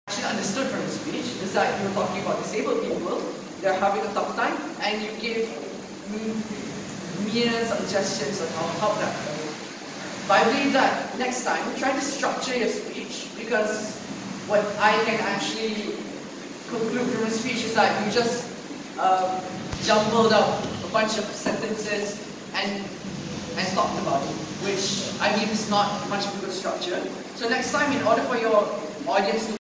actually understood from your speech is that you were talking about disabled people, they're having a tough time, and you gave mere suggestions on how to help them. But I believe that next time, try to structure your speech, because what I can actually conclude from your speech is that you just jumbled up a bunch of sentences and talked about it, which I believe is not much of a good structure. So next time, in order for your audience to